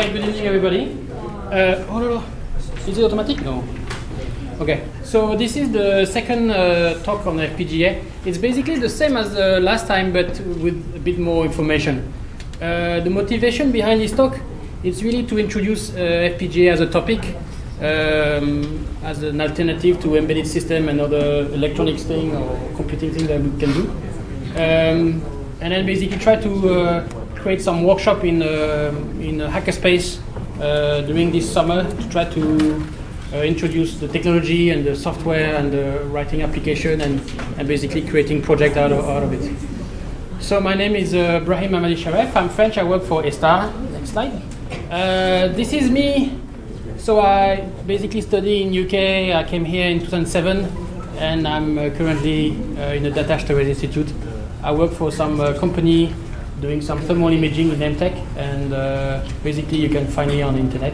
Okay, good evening, everybody. Oh, no. Is it automatic? No. Okay, so this is the second talk on FPGA. It's basically the same as the last time, but with a bit more information. The motivation behind this talk is really to introduce FPGA as a topic, as an alternative to embedded system and other electronics thing or computing thing that we can do. And then basically try to create some workshop in a hackerspace during this summer to try to introduce the technology and the software and the writing application and basically creating project out of it. So my name is Brahim Amadi Sharef. I'm French. I work for A-STAR. Next slide. This is me. So I basically study in UK. I came here in 2007, and I'm currently in the Data Storage Institute. I work for some company doing some thermal imaging with Nemtech, and basically you can find me on the internet.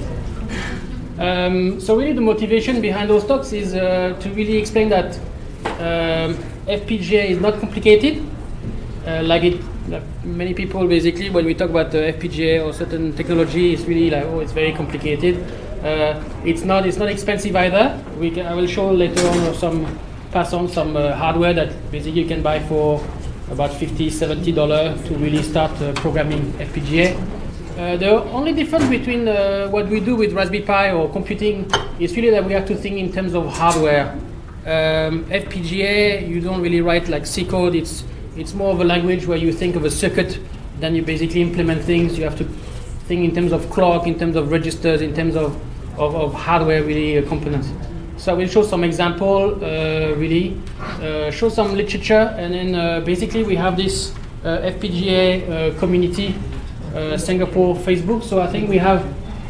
So really the motivation behind those talks is to really explain that FPGA is not complicated. Like many people basically, when we talk about the FPGA or certain technology, it's really like, oh, it's very complicated. It's not expensive either. I will show later on pass on some hardware that basically you can buy for about $50, $70 to really start programming FPGA. The only difference between what we do with Raspberry Pi or computing is really that we have to think in terms of hardware. FPGA, you don't really write like C code. It's more of a language where you think of a circuit, then you basically implement things. You have to think in terms of clock, in terms of registers, in terms of hardware really components. So I will show some example, really, show some literature, and then basically we have this FPGA community, Singapore Facebook. So I think we have,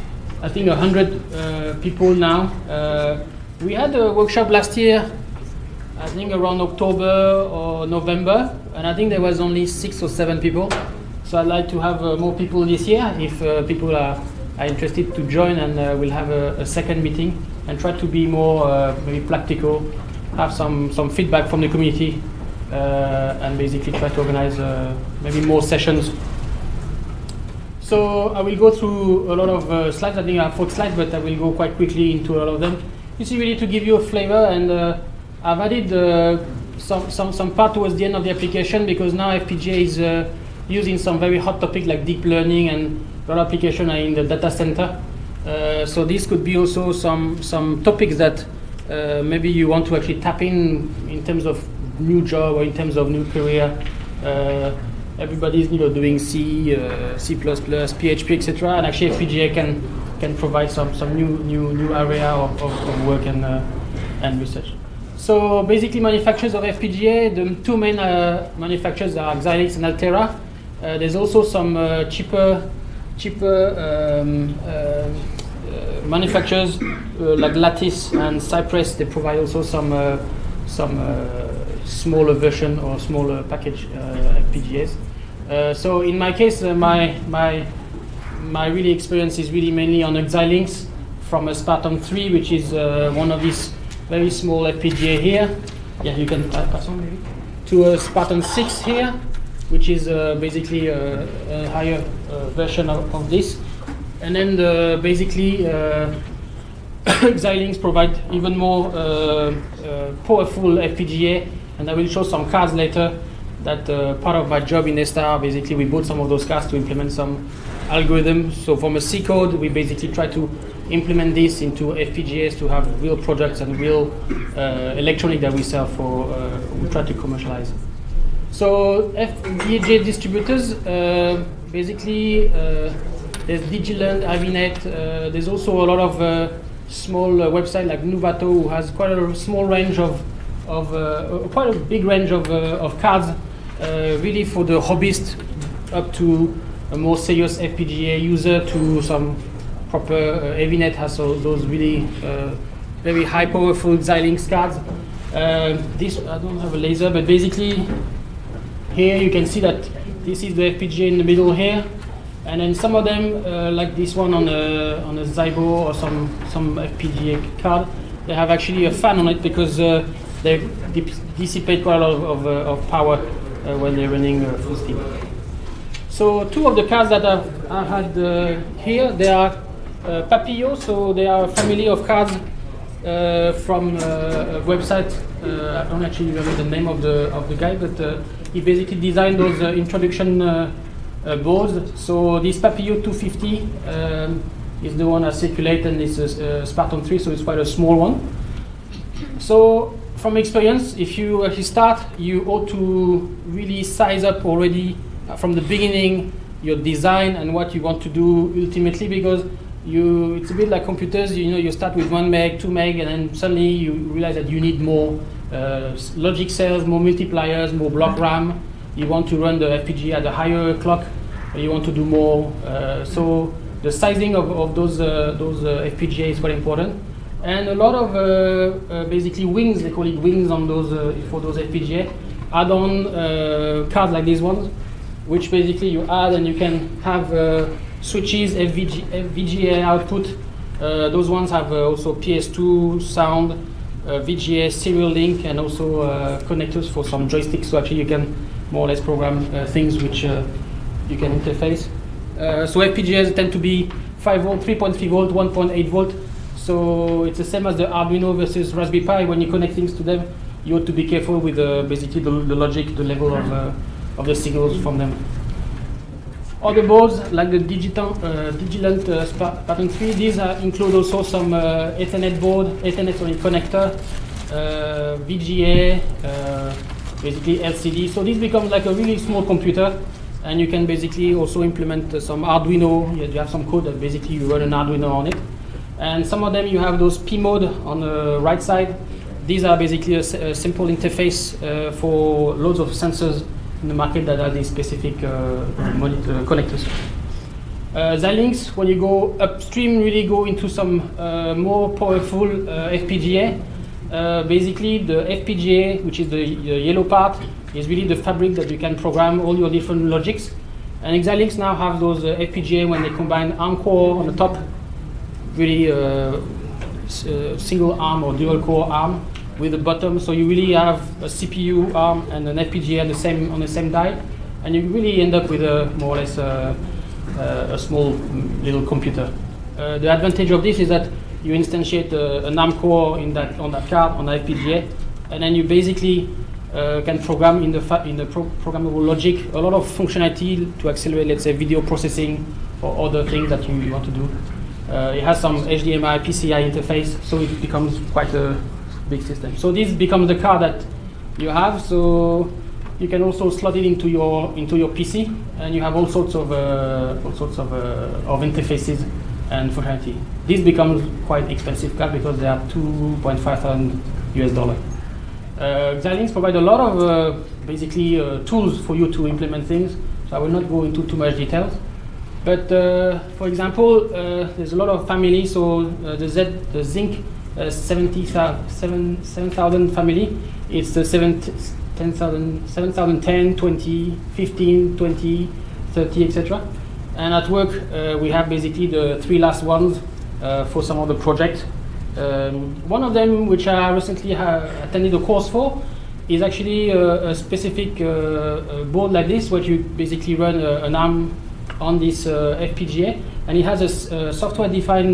100 people now. We had a workshop last year, I think around October or November, and I think there was only 6 or 7 people. So I'd like to have more people this year if people are interested to join, and we'll have a second meeting and try to be more maybe practical, have some feedback from the community, and basically try to organize maybe more sessions. So I will go through a lot of slides. I think I have 4 slides, but I will go quite quickly into all of them. This is really to give you a flavor, and I've added some part towards the end of the application, because now FPGA is used in some very hot topic like deep learning, and a lot of applications are in the data center. So this could be also some topics that maybe you want to actually tap in terms of new job or in terms of new career. Everybody's doing C, C++, PHP, etc. And actually FPGA can provide some new area of work and research. So basically manufacturers of FPGA, the 2 main manufacturers are Xilinx and Altera. There's also some cheaper manufacturers like Lattice and Cypress. They provide also some smaller version or smaller package FPGAs. So in my case, my really experience is really mainly on a Xilinx from a Spartan 3, which is one of these very small FPGA here. Yeah, you can pass on maybe. To a Spartan 6 here, which is basically a higher version of this. And then basically Xilinx provide even more powerful FPGA, and I will show some cards later that part of my job in A-STAR, basically we bought some of those cards to implement some algorithms. So from a C code, we basically try to implement this into FPGAs to have real products and real electronic that we sell for, we try to commercialize. So FPGA distributors, basically there's Digiland, Avinet. There's also a lot of small websites like Nuvato, who has quite a small range quite a big range of cards, really for the hobbyist up to a more serious FPGA user, to some proper Avinet has those really very high powerful Xilinx cards. This, I don't have a laser, but basically here you can see that this is the FPGA in the middle here, and then some of them, like this one on a Zybo or some FPGA card, they have actually a fan on it because they dissipate quite a lot of power when they're running full steam. So two of the cards that I had here, they are Papillo, so they are a family of cards from a website. I don't actually remember the name of the guy, but he basically designed those introduction boards. So this Papillo 250 is the one I circulate, and it's a Spartan 3, so it's quite a small one. So from experience, if you actually start, you ought to really size up already from the beginning your design and what you want to do ultimately, because it's a bit like computers. You start with 1 meg, 2 meg, and then suddenly you realize that you need more logic cells, more multipliers, more block RAM. You want to run the FPGA at a higher clock, or you want to do more. So the sizing of those FPGA is quite important. And a lot of basically wings, they call it wings on those for those FPGA, add-on cards like these ones, which basically you add and you can have switches, FVGA output. Those ones have also PS2 sound, VGA serial link, and also connectors for some joysticks. So actually you can more or less program things which you can interface. So FPGAs tend to be 5 volt, 3.3 volt, 1.8 volt. So it's the same as the Arduino versus Raspberry Pi. When you connect things to them, you have to be careful with basically the logic, the level of the signals from them. Other boards like the Digilant Spartan 3, these include also some Ethernet board, Ethernet connector, VGA, basically LCD. So this becomes like a really small computer, and you can basically also implement some Arduino. You have some code that basically you run an Arduino on it. And some of them you have those P mode on the right side. These are basically a simple interface for loads of sensors in the market that are these specific connectors. Xilinx, when you go upstream, really go into some more powerful FPGA. Basically, the FPGA, which is the yellow part, is really the fabric that you can program all your different logics. And Xilinx now have those FPGA when they combine ARM core on the top, really single ARM or dual core ARM with the bottom. So you really have a CPU ARM and an FPGA on the same die, and you really end up with a more or less a small little computer. The advantage of this is that you instantiate an ARM core on that card on the FPGA, and then you basically can program in the programmable logic a lot of functionality to accelerate, let's say, video processing or other things that you want to do. It has some HDMI, PCI interface, so it becomes quite a big system. So this becomes the card that you have. So you can also slot it into your PC, and you have all sorts of interfaces and functionality. This becomes quite expensive card because they are $2,500 US. Xilinx provide a lot of basically tools for you to implement things. So I will not go into too much details. But for example, there's a lot of families. So the Zinc 7000 family. It's the 7010, 20, 15, 20, 30, etc. And at work, we have basically the 3 last ones for some of the projects. One of them, which I recently attended a course for, is actually a specific board like this, where you basically run an ARM on this FPGA, and it has a software-defined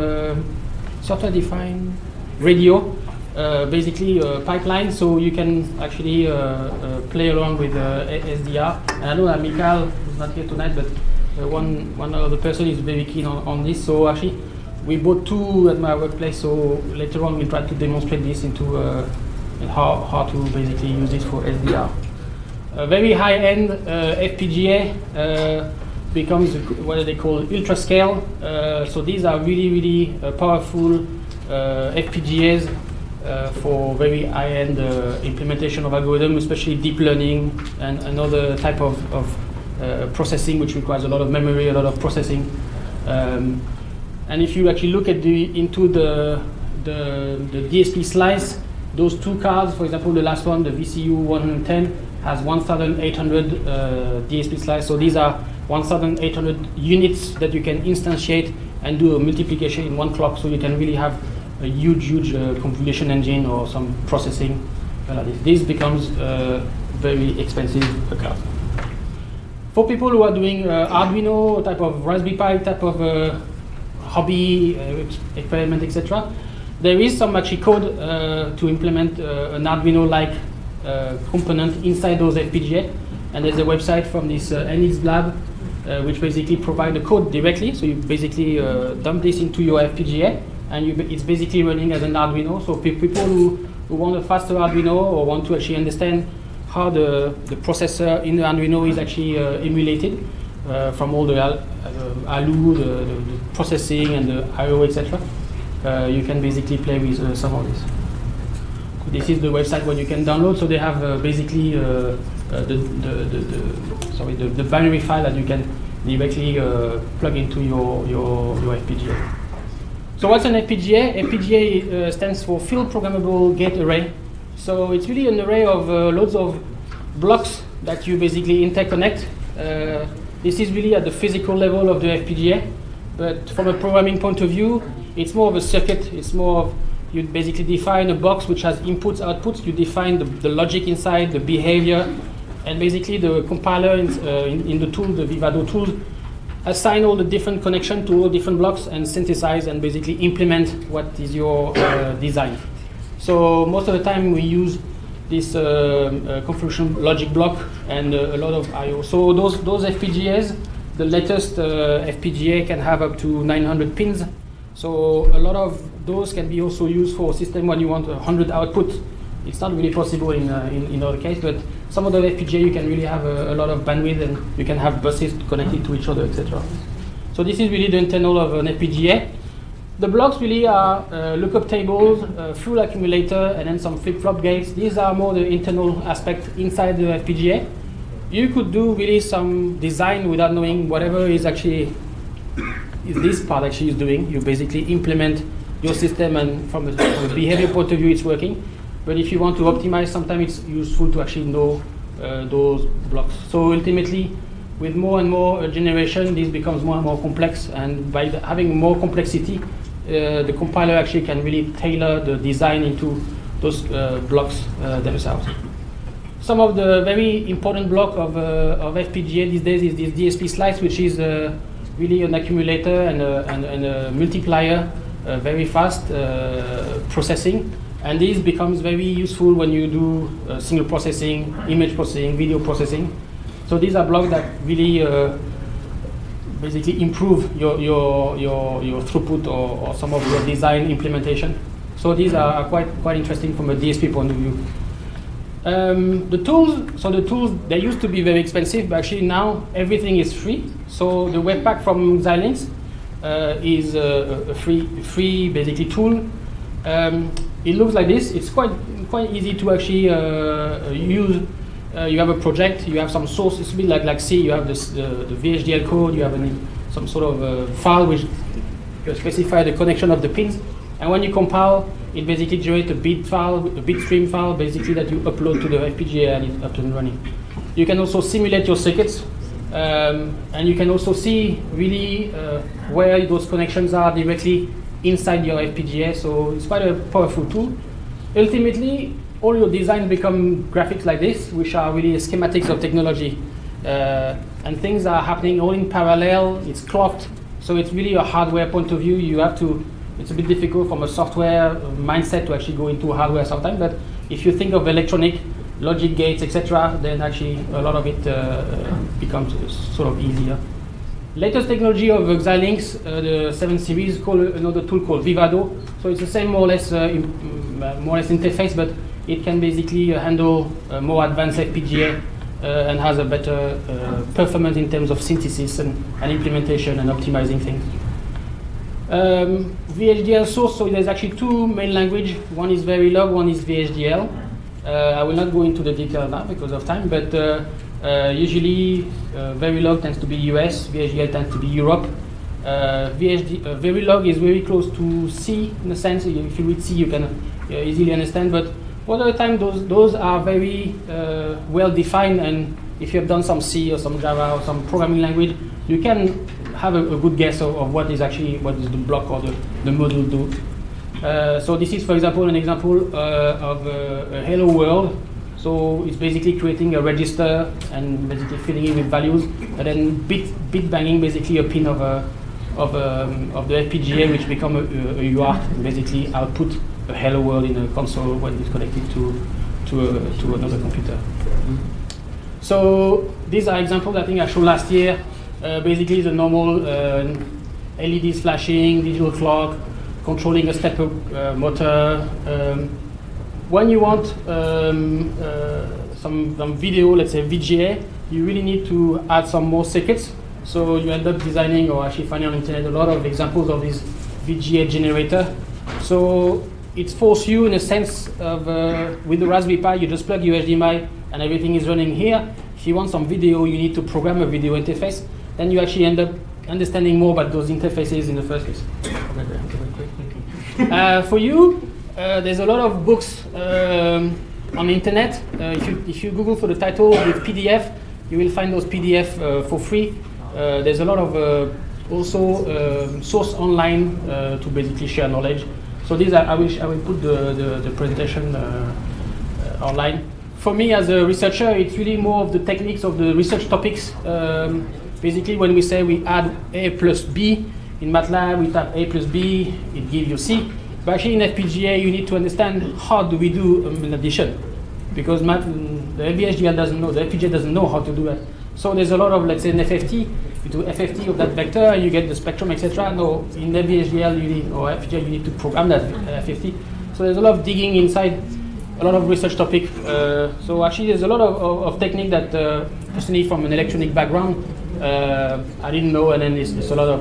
radio, basically a pipeline, so you can actually play along with SDR. And I know that Mikhail is not here tonight, but one other person is very keen on this. So actually, we bought 2 at my workplace. So later on, we'll try to demonstrate this into how to basically use this for SDR. A very high-end FPGA becomes what they call ultra scale. So these are really powerful FPGAs for very high-end implementation of algorithm, especially deep learning and another type of processing, which requires a lot of memory, a lot of processing. And if you actually look at into the DSP slice, those 2 cards, for example, the last one, the VCU 110, has 1,800 DSP slice. So these are 1,800 units that you can instantiate and do a multiplication in 1 clock. So you can really have a huge computation engine or some processing like this. This becomes very expensive card. For people who are doing Arduino type of Raspberry Pi type of hobby experiment, etc., there is some actually code to implement an Arduino-like component inside those FPGA, and there's a website from this NX Lab which basically provide the code directly. So you basically dump this into your FPGA, and it's basically running as an Arduino. So people who want a faster Arduino or want to actually understand how the processor in the Arduino is actually emulated from all the ALU, the processing, and the I/O, etc. You can basically play with some of this. This is the website where you can download. So they have basically the binary file that you can directly plug into your FPGA. So what's an FPGA? FPGA stands for Field Programmable Gate Array. So it's really an array of loads of blocks that you basically interconnect. This is really at the physical level of the FPGA, but from a programming point of view, it's more of a circuit. It's more of, you basically define a box which has inputs, outputs. You define the logic inside, the behavior, and basically the compiler in the tool, the Vivado tool, assign all the different connections to all different blocks and synthesize and basically implement what is your design. So most of the time we use this convolution logic block and a lot of I/O. So those FPGAs, the latest FPGA can have up to 900 pins. So a lot of those can be also used for a system when you want 100 output. It's not really possible in other case, but some of the FPGA you can really have a lot of bandwidth, and you can have buses connected to each other, etc. So this is really the internal of an FPGA. The blocks really are lookup tables, full accumulator, and then some flip-flop gates. These are more the internal aspect inside the FPGA. You could do really some design without knowing whatever is actually this part actually is doing. You basically implement your system, and from a behavior point of view, it's working. But if you want to optimize, sometimes it's useful to actually know those blocks. So ultimately, with more and more generation, this becomes more and more complex. And by having more complexity, the compiler actually can really tailor the design into those blocks themselves. Some of the very important block of FPGA these days is this DSP slice, which is really an accumulator and a multiplier, very fast processing. And this becomes very useful when you do signal processing, image processing, video processing. So these are blocks that really basically improve your throughput or some of your design implementation. So these are quite interesting from a DSP point of view. The tools, they used to be very expensive, but actually now everything is free. So the Webpack from Xilinx is a free basically tool. It looks like this. It's quite easy to actually use. You have a project, you have some source. It's a bit like C. You have the VHDL code. You have some sort of file which you specify the connection of the pins. And when you compile, it basically generates a bit file, a bit stream file, basically that you upload to the FPGA and it's up and running. You can also simulate your circuits, and you can also see really where those connections are directly inside your FPGA. So it's quite a powerful tool. Ultimately, all your designs become graphics like this, which are really schematics of technology. And things are happening all in parallel. It's clocked. So it's really a hardware point of view. You have to, it's a bit difficult from a software mindset to actually go into hardware sometimes. But if you think of electronic, logic gates, etc., then actually a lot of it becomes sort of easier. Latest technology of Xilinx, the 7 series, called another tool called Vivado. So it's the same more or less interface, but it can basically handle more advanced FPGA and has a better performance in terms of synthesis and implementation and optimizing things. VHDL source, so there's actually two main languages. One is Verilog, one is VHDL. I will not go into the detail now because of time, but usually Verilog tends to be US, VHDL tends to be Europe. Verilog is very close to C in a sense. If you read C, you can easily understand, but most of the time those are very well defined, and if you have done some C or some Java or some programming language, you can have a good guess of what is the block or the module do. So this is, for example, an example of a hello world. So it's basically creating a register and basically filling it with values, and then bit banging basically a pin of the FPGA, which become a UART, basically output a hello world in a console when it's connected to another computer. So these are examples I think I showed last year. Basically the normal LEDs flashing, digital clock, controlling a stepper motor. When you want some video, let's say VGA, you really need to add some more circuits. So you end up designing, or actually finding on the internet, a lot of examples of this VGA generator. So it forces you in a sense of, with the Raspberry Pi, you just plug your HDMI and everything is running here. If you want some video, you need to program a video interface. Then you actually end up understanding more about those interfaces in the first place. For you, there's a lot of books on the internet. If you Google for the title with PDF, you will find those PDF for free. There's a lot of also source online to basically share knowledge. So these I will put the presentation online. For me as a researcher, it's really more of the techniques of the research topics. Basically, when we say we add A plus B, in MATLAB we type A plus B, it gives you C. But actually in FPGA, you need to understand how do we do an addition. Because the FPGA doesn't know, the FPGA doesn't know how to do that. So there's a lot of, let's say, an FFT. You do FFT of that vector, and you get the spectrum, etc. No, in FPGA or FPGA, you need to program that FFT. So there's a lot of digging inside, a lot of research topic. So actually, there's a lot of technique that, personally, from an electronic background, I didn't know, and then it's a lot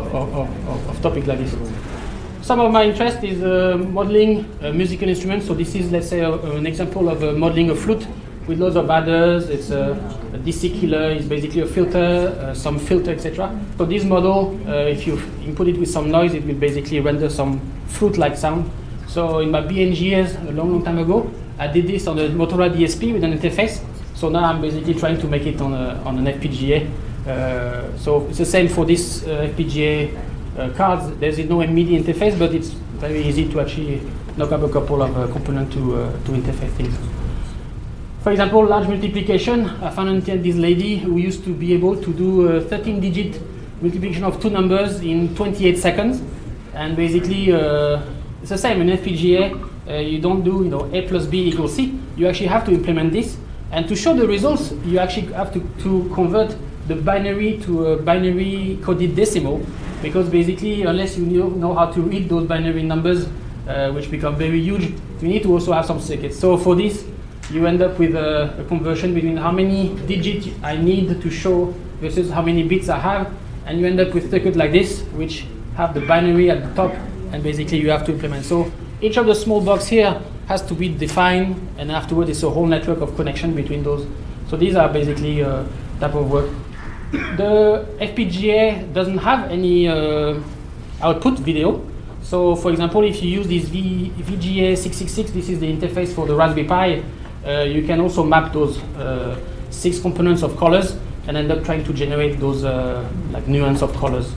of topics like this. Some of my interest is modeling musical instruments. So this is, let's say, an example of modeling a flute with loads of adders. It's a DC killer. It's basically a filter, some filter, etc. So this model, if you input it with some noise, it will basically render some flute-like sound. So in my BNG years, a long time ago, I did this on the Motorola DSP with an interface. So now I'm basically trying to make it on an FPGA. So it's the same for this FPGA cards. There's no MIDI interface, but it's very easy to actually knock up a couple of components to interface things. For example, large multiplication. I found on internet this lady who used to be able to do a 13-digit multiplication of two numbers in 28 seconds. And basically, it's the same in FPGA. You don't do A plus B equals C. You actually have to implement this. And to show the results, you actually have to convert the binary to a binary coded decimal, because basically, unless you know how to read those binary numbers, which become very huge, you need to also have some circuits. So for this, you end up with a conversion between how many digits I need to show versus how many bits I have, and you end up with circuits like this, which have the binary at the top, and basically you have to implement. So each of the small blocks here has to be defined, and afterward it's a whole network of connection between those. So these are basically type of work. The FPGA doesn't have any output video. So for example, if you use this VGA 666, this is the interface for the Raspberry Pi, you can also map those 6 components of colors and end up trying to generate those like nuance of colors.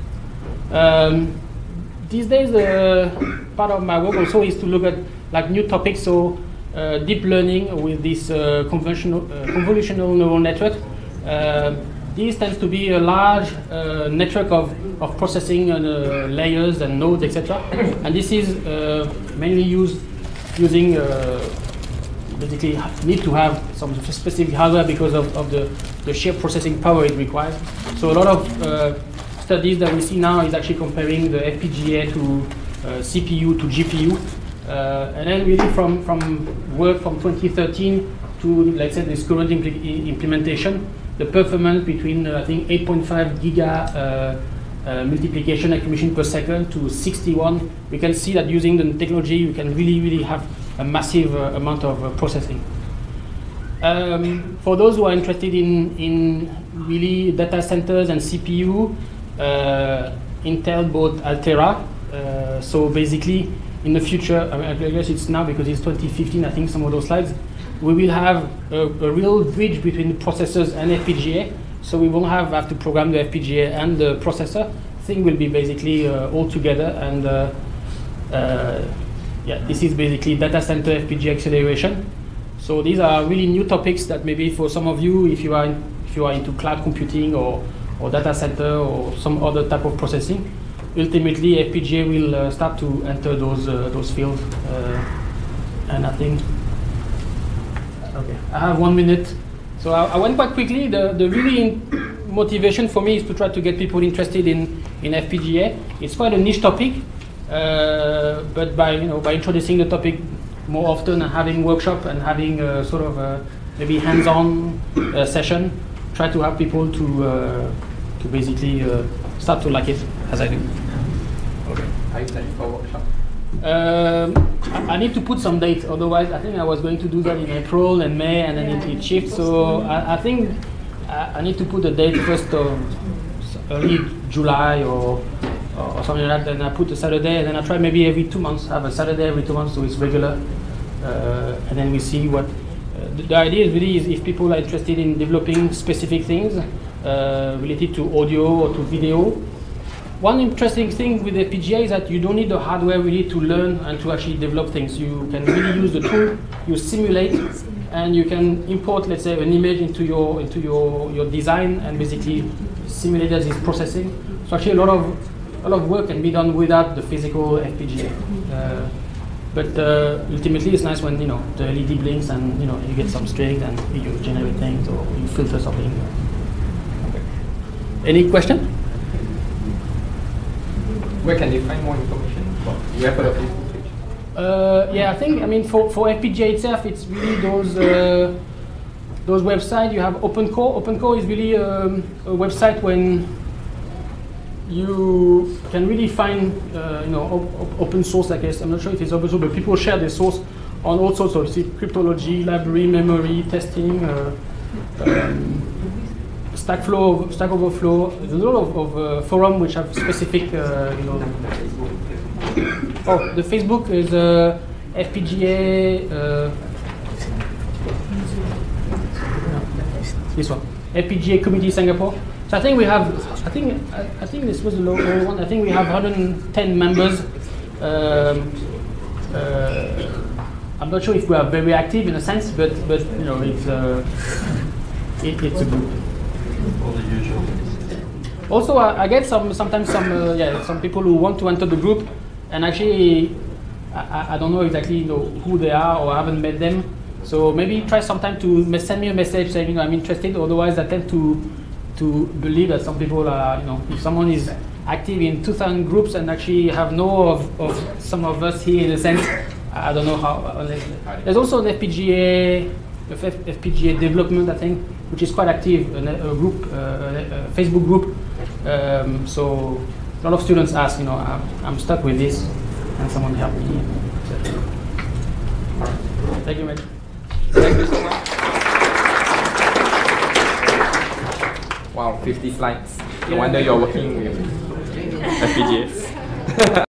These days, part of my work also is to look at like new topics. So deep learning with this convolutional neural network. This tends to be a large network of processing layers and nodes, etc. And this is mainly using basically need to have some specific hardware because of the sheer processing power it requires. So a lot of studies that we see now is actually comparing the FPGA to CPU to GPU. And then really from work from 2013 to, let's say, this current implementation, the performance between, I think, 8.5 giga multiplication accumulation per second to 61, we can see that using the technology, you can really have a massive amount of processing. For those who are interested in really data centers and CPU, Intel bought Altera. So basically, in the future, I guess it's now because it's 2015, I think some of those slides, we will have a real bridge between processors and FPGA. So we won't have to program the FPGA and the processor. Thing will be basically all together. And yeah, this is basically data center FPGA acceleration. So these are really new topics that maybe for some of you, if you are into cloud computing or data center or some other type of processing, ultimately FPGA will start to enter those fields. And I think, okay, I have 1 minute. So I went quite quickly. The really motivation for me is to try to get people interested in FPGA. It's quite a niche topic, but by introducing the topic more often and having workshop and having sort of maybe hands-on session, try to have people to basically start to like it as I do. Okay. Are you planning for a workshop? I need to put some dates, otherwise I think I was going to do that in April and May, and then it shifts. So I think I need to put a date first of early July or something like that. Then I put a Saturday, and then I try maybe every 2 months, have a Saturday every 2 months, so it's regular. And then we see what the idea is really is if people are interested in developing specific things related to audio or to video. One interesting thing with FPGA is that you don't need the hardware really to learn and to actually develop things. You can really use the tool, you simulate, and you can import, let's say, an image into your design and basically simulate this processing. So actually a lot of work can be done without the physical FPGA. But ultimately it's nice when the LED blinks and you get some strings and you generate things or you filter something. Okay. Any question? Where can they find more information? You have a Facebook page? Yeah, I mean for FPGA itself, it's really those websites. You have OpenCore. OpenCore is really a website when you can really find open source, I guess. I'm not sure if it's open source, but people share their source on all sorts of cryptology, library, memory, testing, Stack Overflow. There's a lot of forums which have specific, Oh, the Facebook is FPGA. This one, FPGA Community Singapore. So I think we have. I think this was the local one. I think we have 110 members. I'm not sure if we are very active in a sense, but it's a group. All the usual. Also, I get sometimes some people who want to enter the group, and actually I don't know exactly who they are or I haven't met them. So maybe try sometime to send me a message saying I'm interested. Otherwise, I tend to believe that some people are if someone is active in 2,000 groups and actually have know of some of us here in a sense, I don't know how. There's also an FPGA development, I think, which is quite active, a group, a Facebook group. So a lot of students ask, I'm stuck with this, and someone help me. Thank you, mate. Thank you so much. Wow, 50 slides. No wonder you're working with FPGAs.